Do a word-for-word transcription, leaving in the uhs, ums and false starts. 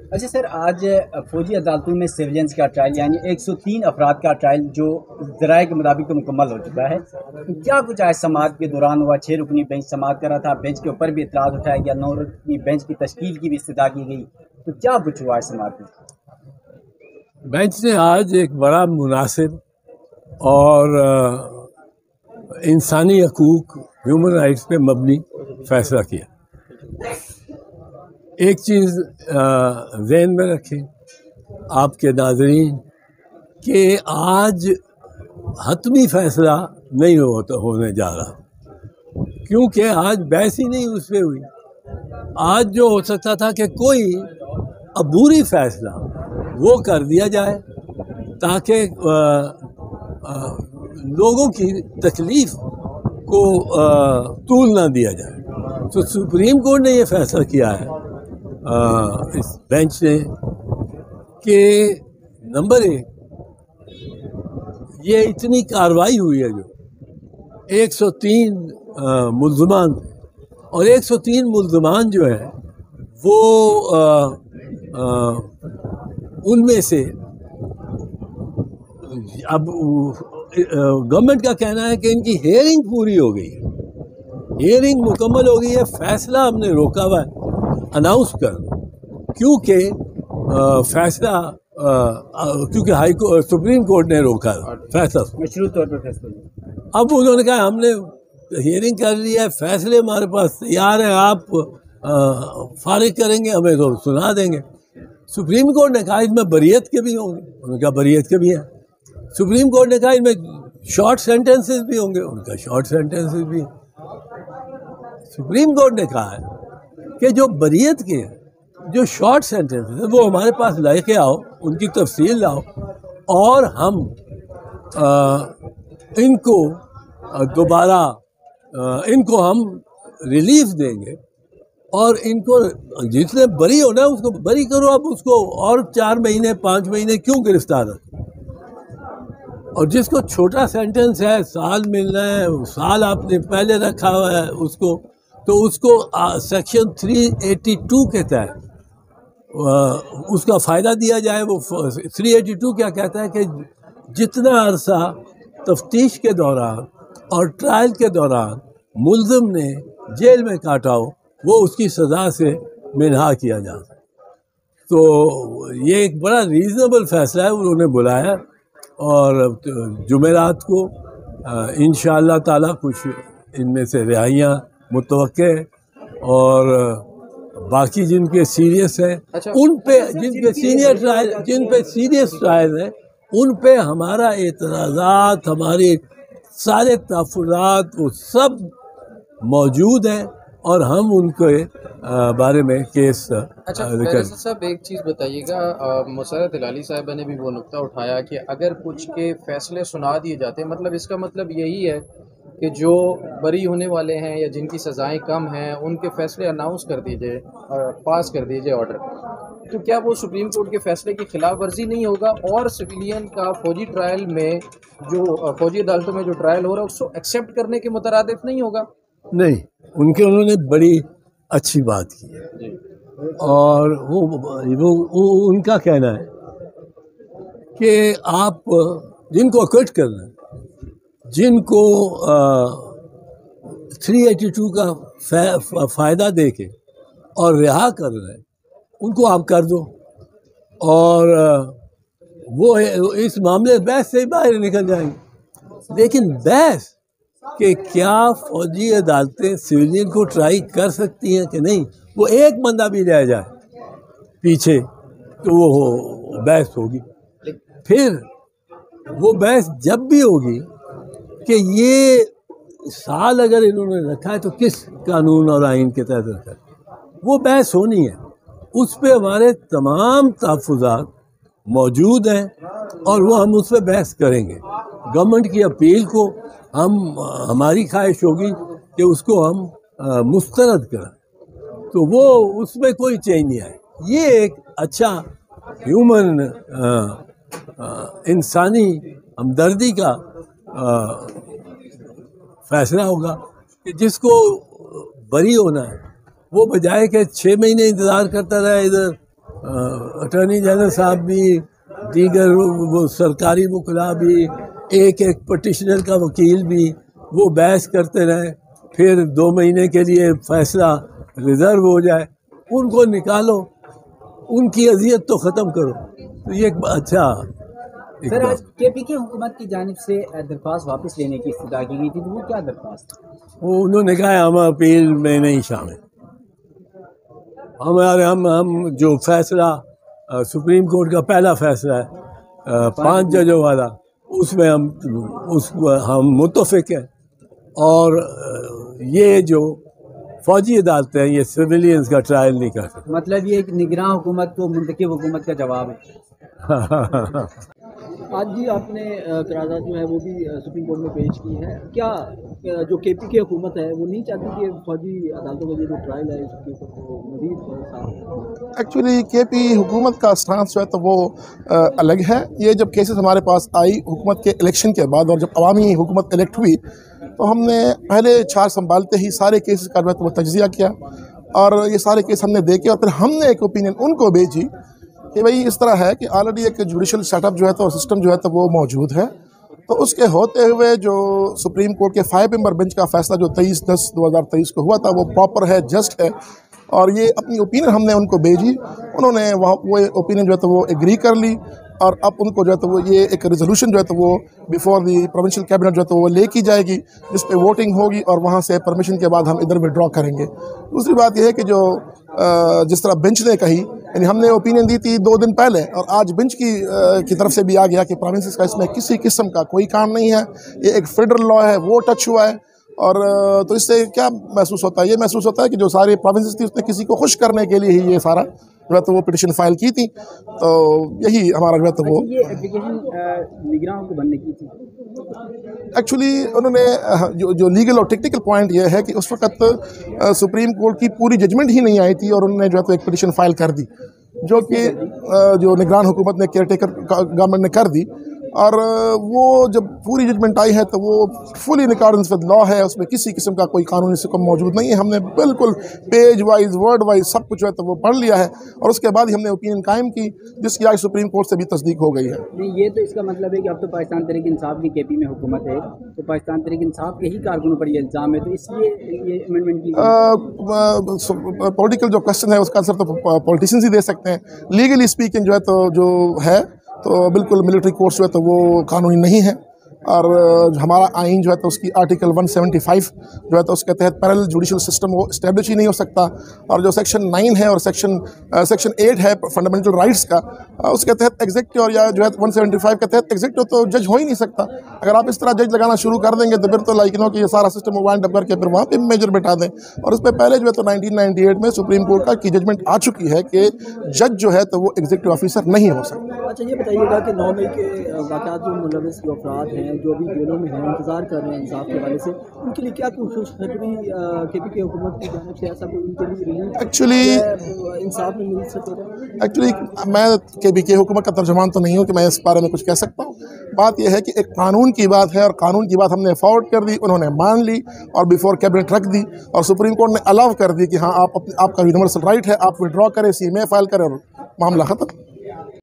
अच्छा सर, आज फौजी अदालतों में सिविलियंस का ट्रायल यानी एक सौ तीन अफराद का ट्रायल जो ज़राए के मुताबिक तो मुकम्मल हो चुका है। तो क्या कुछ आज समाअत के दौरान हुआ? छः रुकनी बेंच समाअत कर रहा था, बेंच के ऊपर भी इतराज़ उठाया गया, नौ रुकनी बेंच की तश्कील की भी इस्तदा की गई। तो क्या कुछ हुआ आज समाअत में? बेंच ने आज एक बड़ा मुनासिब और इंसानी हकूक, ह्यूमन राइट्स पे मबनी फैसला किया। एक चीज़ ज़हन में रखें आपके नाज़रीन कि आज हतमी फैसला नहीं हो, तो होने जा रहा, क्योंकि आज बहस ही नहीं उस पर हुई। आज जो हो सकता था कि कोई अबूरी फैसला वो कर दिया जाए ताकि लोगों की तकलीफ को तूल ना दिया जाए। तो सुप्रीम कोर्ट ने ये फैसला किया है आ, इस बेंच ने कि नंबर एक, ये इतनी कार्रवाई हुई है जो एक सौ तीन मुल्ज़मान, और एक सौ तीन मुल्ज़मान जो है वो उनमें से अब गवर्नमेंट का कहना है कि इनकी हेयरिंग पूरी हो गई है, हेयरिंग मुकम्मल हो गई है, फैसला हमने रोका हुआ है अनाउंस कर, क्योंकि फैसला क्योंकि हाई कोर्ट सुप्रीम कोर्ट ने रोका फैसला मशरूत तौर पर फैसला। अब उन्होंने कहा हमने हियरिंग कर लिया है, फैसले हमारे पास तैयार है, आप फारिग करेंगे हमें तो सुना देंगे। सुप्रीम कोर्ट ने कहा इसमें बरीयत के भी होंगे, उन्होंने कहा बरीयत के भी हैं। सुप्रीम कोर्ट ने कहा इसमें शॉर्ट सेंटेंसेस भी होंगे, उनका शॉर्ट सेंटेंसेस भी हैं। सुप्रीम कोर्ट ने कहा है कि जो बरीयत के जो शॉर्ट सेंटेंसेस है वो हमारे पास लेके आओ, उनकी तफसील लाओ, और हम आ, इनको दोबारा इनको हम रिलीफ देंगे, और इनको जिसने बरी होना है उसको बरी करो, अब उसको और चार महीने पाँच महीने क्यों गिरफ्तार रखें। और जिसको छोटा सेंटेंस है, साल मिलना है, साल आपने पहले रखा हुआ है उसको, तो उसको सेक्शन तीन सौ बयासी के तहत उसका फ़ायदा दिया जाए। वो तीन सौ बयासी क्या कहता है कि जितना अरसा तफ्तीश के दौरान और ट्रायल के दौरान मुल्ज़िम ने जेल में काटा हो वो उसकी सज़ा से मिन्हा किया जाता है। तो ये एक बड़ा रीज़नेबल फैसला है उन्होंने बुलाया, और जुमेरात को इंशाअल्लाह ताला कुछ इनमें से रिहाइयाँ मुतवक्के, और बाकी जिनके सीरियस है अच्छा, उन पे जिनके सीनियर ट्रायल जिन पे सीरियस ट्रायल है उन पे हमारा एतराज़ात, हमारे सारे तहफ़्फ़ुज़ात वो सब मौजूद हैं, और हम उनके बारे में केस। अच्छा साहब, एक चीज़ बताइएगा, मुसर्रत हिलाली साहिबा ने भी वो नुक्ता उठाया कि अगर कुछ के फैसले सुना दिए जाते हैं, मतलब इसका मतलब यही है कि जो बरी होने वाले हैं या जिनकी सज़ाएं कम हैं उनके फैसले अनाउंस कर दीजिए और पास कर दीजिए ऑर्डर, तो क्या वो सुप्रीम कोर्ट के फैसले की खिलाफ वर्जी नहीं होगा? और सिविलियन का फौजी ट्रायल में जो फौजी अदालतों में जो ट्रायल हो रहा है उसको एक्सेप्ट करने के मुतरादिफ नहीं होगा? नहीं, उनके उन्होंने बड़ी अच्छी बात की है, और वो, वो, वो उनका कहना है कि आप जिनको अक्विट करना है, जिनको थ्री एटी टू का फ़ायदा दे के और रिहा कर रहे हैं उनको आप कर दो, और वो इस मामले बहस से बाहर निकल जाएंगे। लेकिन बहस कि क्या फौजी अदालतें सिविलियन को ट्राई कर सकती हैं कि नहीं, वो एक बंदा भी रह जाए पीछे तो वो बहस होगी। फिर वो बहस जब भी होगी कि ये साल अगर इन्होंने रखा है तो किस कानून और आइन के तहत रखा है, वो बहस होनी है। उस पर हमारे तमाम तहफ़्फ़ुज़ात मौजूद हैं, और वो हम उस पर बहस करेंगे। गवर्नमेंट की अपील को हम हमारी ख्वाहिश होगी कि उसको हम मुस्तरद करें, तो वो उसमें कोई चेंज नहीं आए। ये एक अच्छा ह्यूमन इंसानी हमदर्दी का फैसला होगा कि जिसको बरी होना है वो बजाय के छः महीने इंतज़ार करता रहा इधर अटॉर्नी जनरल साहब भी, दीगर वो सरकारी वकला भी, एक एक पटिशनर का वकील भी, वो बहस करते रहे, फिर दो महीने के लिए फैसला रिजर्व हो जाए, उनको निकालो, उनकी अजियत तो ख़त्म करो। तो ये एक अच्छा एक सर, आज के पी के हुकूमत की जानिब से दरख्वास्त वापस लेने की इस्तदा की गई थी, तो वो क्या दरख्वास्त? वो उन्होंने कहा हम अपील में नहीं शामिल, हमारे हम हम जो फैसला सुप्रीम कोर्ट का पहला फैसला है पांच जजों वाला, उसमें हम उस हम मुत्तफिक हैं, और ये जो फौजी अदालतें हैं ये सिविलियंस का ट्रायल नहीं कर सकते। मतलब ये एक निगरान हुकूमत को मुंतखब हुकूमत का जवाब है। आज जी आपने करारदाद जो है वो भी सुप्रीम कोर्ट में पेश की है, क्या जो के पी के हुकूमत है वो नहीं चाहती कि फौजी अदालतों का ये जो ट्रायल है इसके ऊपर वो मज़ीद? एक्चुअली के पी हुकूमत का स्टांस जो है तो वो आ, अलग है। ये जब केसेस हमारे पास आई हुकूमत के इलेक्शन के बाद, और जब अवामी हुकूमत इलेक्ट हुई, तो हमने पहले चार संभालते ही सारे केसेस का जो है तो वो तज्जिया किया, और ये सारे केस हमने देखे, और फिर हमने एक ओपिनियन उनको भेजी कि भाई इस तरह है कि ऑलरेडी एक जुडिशल सेटअप जो है तो सिस्टम जो है तो वो मौजूद है। तो उसके होते हुए जो सुप्रीम कोर्ट के फाइव मेंबर बेंच का फैसला जो तेईस दस दो हज़ार तेईस को हुआ था वो प्रॉपर है, जस्ट है, और ये अपनी ओपिनियन हमने उनको भेजी, उन्होंने वहाँ वो ओपिनियन जो है तो वो एग्री कर ली, और अब उनको जो है तो वो ये एक रेजोल्यूशन जो है तो वो बिफोर दी प्रोविंशियल कैबिनेट जो है तो वो लेकी जाएगी, जिस पे वोटिंग होगी, और वहाँ से परमिशन के बाद हम इधर विड्रॉ करेंगे। दूसरी बात यह है कि जो जिस तरह बेंच ने कही, यानी हमने ओपिनियन दी थी दो दिन पहले, और आज बेंच की की तरफ से भी आ गया कि प्रोविंसेस का इसमें किसी किस्म का कोई काम नहीं है, ये एक फेडरल लॉ है, वो टच हुआ है। और तो इससे क्या महसूस होता है? ये महसूस होता है कि जो सारे प्रोविंसेस थी उसने किसी को खुश करने के लिए ही ये सारा जो है तो वो पिटिशन फाइल की थी। तो यही हमारा जो है तो वो ये एप्लीकेशन निगरान को बनने की थी। एक्चुअली उन्होंने जो जो लीगल और टेक्निकल पॉइंट ये है कि उस वक्त सुप्रीम कोर्ट की पूरी जजमेंट ही नहीं आई थी, और उन्होंने जो है तो एक पिटिशन फाइल कर दी, जो कि जो निगरान हुकूमत ने, केयर टेकर गवर्नमेंट ने कर दी, और वो जब पूरी जजमेंट आई है तो वो fully in accordance with law है, उसमें किसी किस्म का कोई कानूनी सिस्टम मौजूद नहीं है। हमने बिल्कुल पेज वाइज वर्ड वाइज सब कुछ जो है तो वो पढ़ लिया है, और उसके बाद ही हमने ओपिनियन कायम की, जिसकी आज सुप्रीम कोर्ट से भी तस्दीक हो गई है। नहीं, ये तो इसका मतलब है कि अब तो पाकिस्तान तहरीक इंसाफ की के पी में हुकूमत है, तो पाकिस्तान तहरीक इंसाफ के ही कारकुनों पर ये इल्ज़ाम है, तो इसलिए ये अमेंडमेंट की पॉलिटिकल जो क्वेश्चन है उसका आंसर तो पॉलिटिशियंस ही दे सकते हैं। लीगली स्पीकिंग जो है तो जो है तो बिल्कुल मिलिट्री कोर्स जो है तो वो कानूनी नहीं है, और हमारा आइन जो है तो उसकी आर्टिकल एक सौ पचहत्तर जो है तो उसके तहत पैरेलल जुडिशल सिस्टम वो इस्टेब्लिश ही नहीं हो सकता, और जो सेक्शन नाइन है और सेक्शन सेक्शन एट है फंडामेंटल राइट्स का, उसके तहत एग्जेक्टिव और या जो है एक सौ पचहत्तर के तहत एग्जेक्टिव तो जज हो ही नहीं सकता। अगर आप इस तरह जज लगाना शुरू कर देंगे तो फिर तो लाइक नो कि ये सारा सिस्टम वाइंड अप करके फिर वहाँ पे मेजर बैठा दें। और इससे पहले जो है तो नाइनटीन नाइन्टी एट में सुप्रीम कोर्ट का की जजमेंट आ चुकी है कि जज जो है तो वो एग्जीक्यूटिव ऑफिसर नहीं हो सकता। अच्छा, ये बताइएगा कि नौ मई के वाक़यात जो मुलविस जो अफराद हैं जो भी जेलों में हैं, इंतज़ार कर रहे हैं इंसाफ के हवाले से, उनके लिए क्या खुशखबरी के पी के हुकूमत की जानिब से ऐसा कोई उनके लिए रिलीफ एक्चुअली इंसाफ में मिल सकेगा? एक्चुअली मैं के पी के हुकूमत का तर्जुमान तो नहीं हूँ कि मैं इस बारे में कुछ कह सकता हूँ। बात यह है कि एक कानून की बात है, और कानून की बात हमने फॉरवर्ड कर दी, उन्होंने मान ली और बिफोर कैबिनेट रख दी, और सुप्रीम कोर्ट ने अलाउ कर दी कि हाँ आप अपने आपका यूनिवर्सल राइट है, आप विड्रॉ करें, सी में फाइल करें, और मामला ख़त्म।